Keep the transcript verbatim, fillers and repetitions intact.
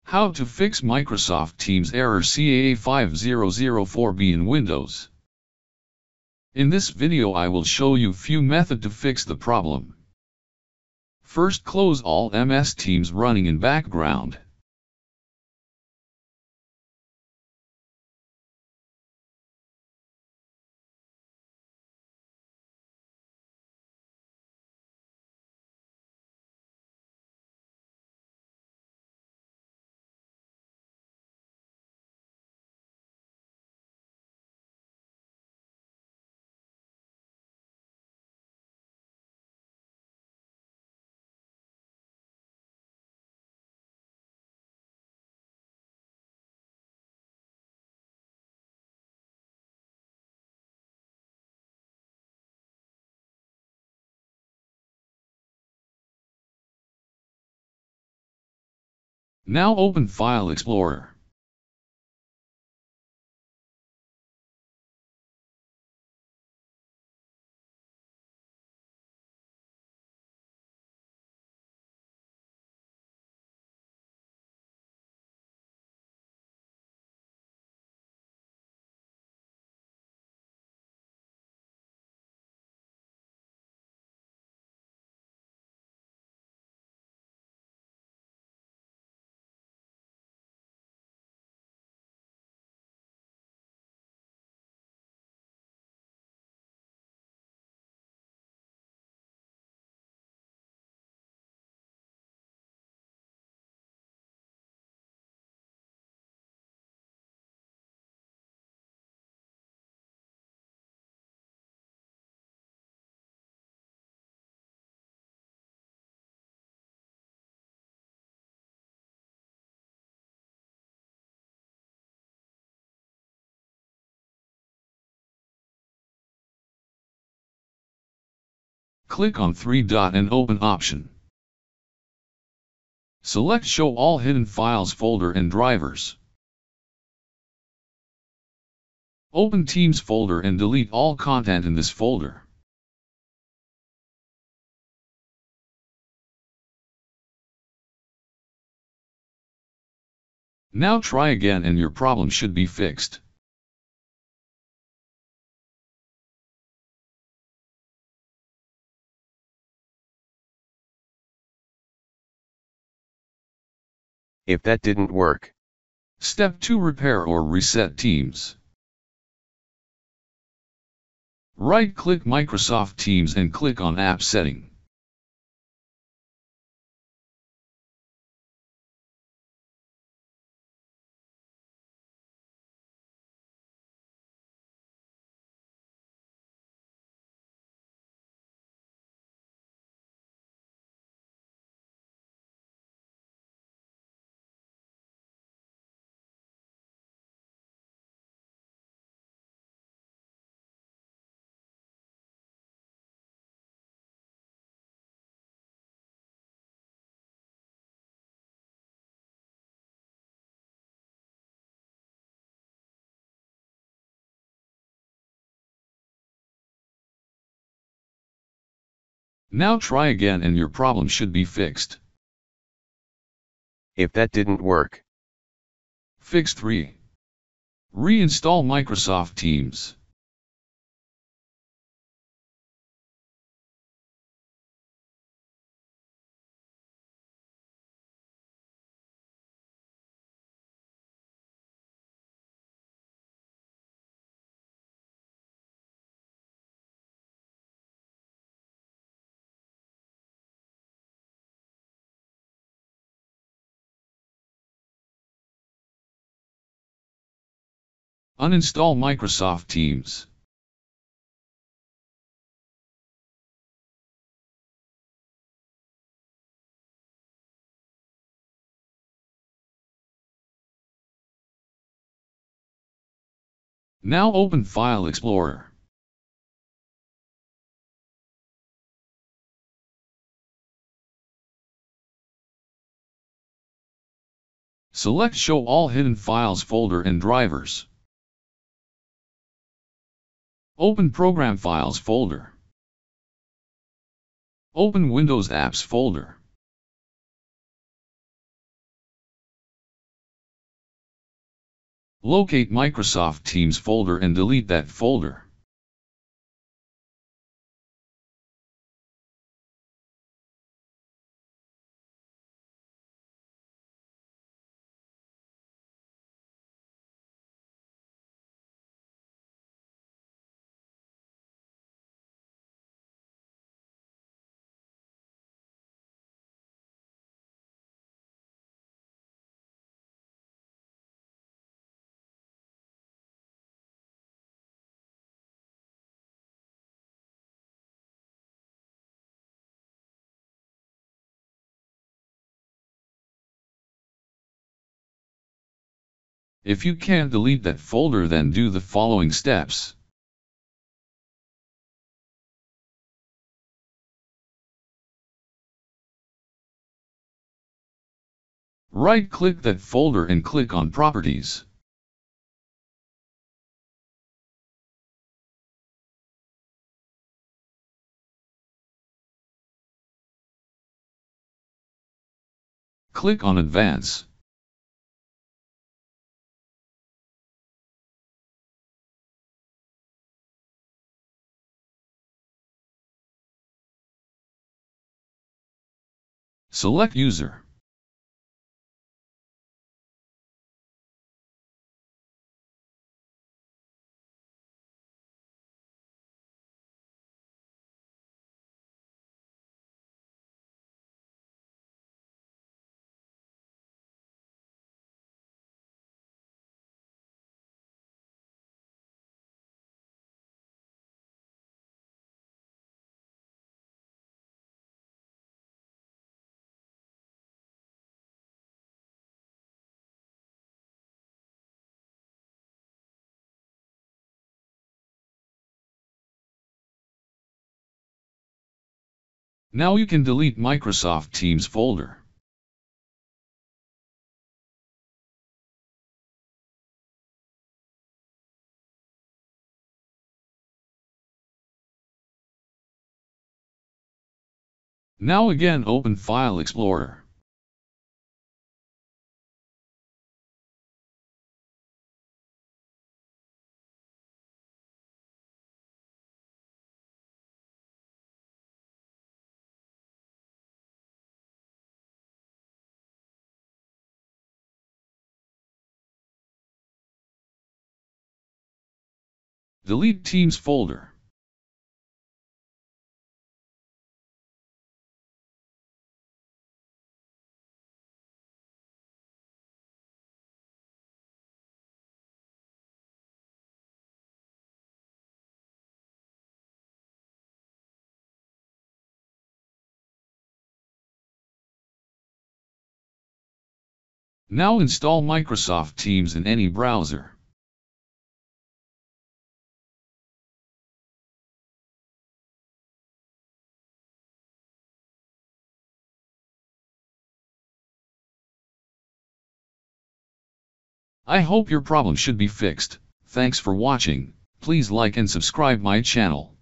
How to fix Microsoft Teams error C A A five zero zero four B in Windows. In this video I will show you few method to fix the problem. First, close all M S Teams running in background. Now open File Explorer. Click on three dot and open option. Select Show All Hidden Files folder and drivers. Open Teams folder and delete all content in this folder. Now try again and your problem should be fixed. If that didn't work, Step two. Repair or reset Teams. Right-click Microsoft Teams and click on App Setting. Now try again and your problem should be fixed. if that didn't work, Fix three. Reinstall Microsoft Teams. Uninstall Microsoft Teams. Now open File Explorer. Select Show All Hidden Files folder and drivers. Open Program Files folder. Open Windows Apps folder. Locate Microsoft Teams folder and delete that folder. If you can't delete that folder, then do the following steps. Right-click that folder and click on Properties. Click on Advance. Select User. Now you can delete Microsoft Teams folder. Now again open File Explorer. Delete Teams folder. Now install Microsoft Teams in any browser. I hope your problem should be fixed. Thanks for watching. Please like and subscribe my channel.